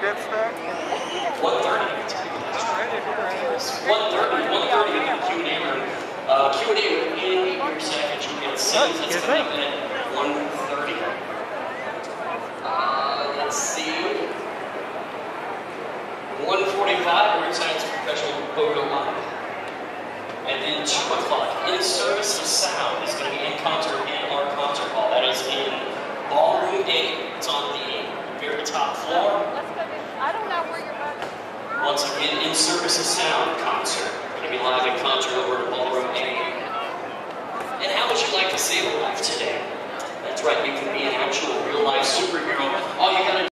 good stuff? 1:30. 1:30 in the Q&A room. Q&A within your second, you get sales. That's coming up at 1:30. Let's see. 1:45, we're excited to professional photo line. And then 2 o'clock, in service of sound, is going to be in concert in our concert hall. That is in Ballroom A. It's on the very top floor. I don't know where you're going. Once again, in service of sound concert. Going to be live in concert over at Ballroom A. And how would you like to see it live today? That's right, you can be an actual real